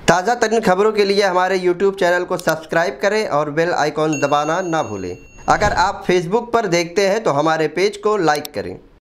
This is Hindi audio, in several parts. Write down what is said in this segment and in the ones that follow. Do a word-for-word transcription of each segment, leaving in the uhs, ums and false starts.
ताज़ा तरीन खबरों के लिए हमारे यूट्यूब चैनल को सब्सक्राइब करें और बेल आइकॉन दबाना ना भूलें। अगर आप फेसबुक पर देखते हैं तो हमारे पेज को लाइक करें।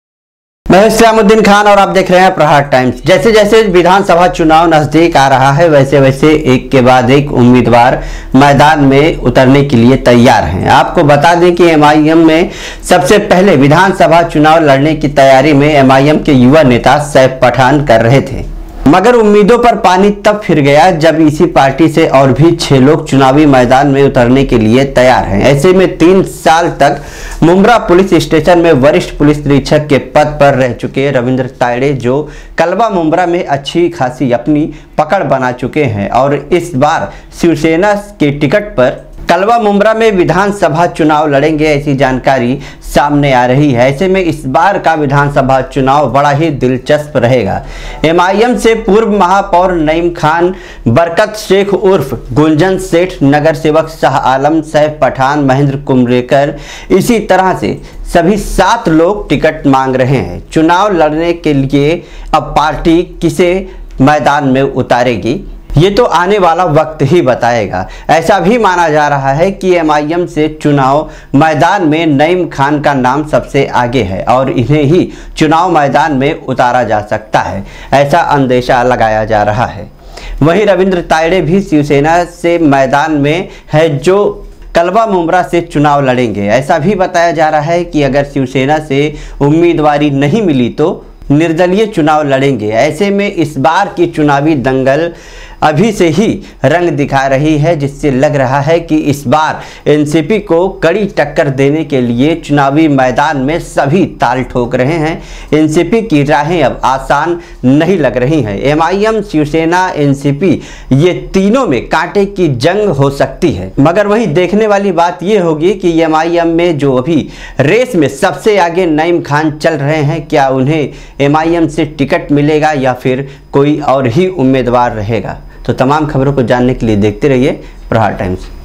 मैं इस्लामुद्दीन खान और आप देख रहे हैं प्रहार टाइम्स। जैसे जैसे विधानसभा चुनाव नजदीक आ रहा है वैसे वैसे एक के बाद एक उम्मीदवार मैदान में उतरने के लिए तैयार हैं। आपको बता दें कि एमआईएम में सबसे पहले विधानसभा चुनाव लड़ने की तैयारी में एमआईएम के युवा नेता सैफ पठान कर रहे थे, मगर उम्मीदों पर पानी तब फिर गया जब इसी पार्टी से और भी छह लोग चुनावी मैदान में उतरने के लिए तैयार हैं। ऐसे में तीन साल तक मुंब्रा पुलिस स्टेशन में वरिष्ठ पुलिस निरीक्षक के पद पर रह चुके रविंद्र तायड़े, जो कलवा मुंब्रा में अच्छी खासी अपनी पकड़ बना चुके हैं और इस बार शिवसेना के टिकट पर कलवा मुंब्रा में विधानसभा चुनाव लड़ेंगे, ऐसी जानकारी सामने आ रही है। ऐसे में इस बार का विधानसभा चुनाव बड़ा ही दिलचस्प रहेगा। एमआईएम से पूर्व महापौर नईम खान, बरकत शेख उर्फ गुंजन सेठ, नगर सेवक शाह आलम, सैफ पठान, महेंद्र कुमरेकर, इसी तरह से सभी सात लोग टिकट मांग रहे हैं। चुनाव लड़ने के लिए अब पार्टी किसे मैदान में उतारेगी ये तो आने वाला वक्त ही बताएगा। ऐसा भी माना जा रहा है कि एमआईएम से चुनाव मैदान में नईम खान का नाम सबसे आगे है और इन्हें ही चुनाव मैदान में उतारा जा सकता है, ऐसा अंदेशा लगाया जा रहा है। वहीं रविंद्र तायड़े भी शिवसेना से मैदान में है, जो कलवा मुंब्रा से चुनाव लड़ेंगे। ऐसा भी बताया जा रहा है कि अगर शिवसेना से उम्मीदवारी नहीं मिली तो निर्दलीय चुनाव लड़ेंगे। ऐसे में इस बार की चुनावी दंगल अभी से ही रंग दिखा रही है, जिससे लग रहा है कि इस बार एनसीपी को कड़ी टक्कर देने के लिए चुनावी मैदान में सभी ताल ठोक रहे हैं। एनसीपी की राहें अब आसान नहीं लग रही हैं। एमआईएम, शिवसेना, एनसीपी, ये तीनों में कांटे की जंग हो सकती है। मगर वहीं देखने वाली बात ये होगी कि एमआईएम में जो अभी रेस में सबसे आगे नईम खान चल रहे हैं, क्या उन्हें एमआईएम से टिकट मिलेगा या फिर कोई और ही उम्मीदवार रहेगा। तो तमाम खबरों को जानने के लिए देखते रहिए प्रहार टाइम्स।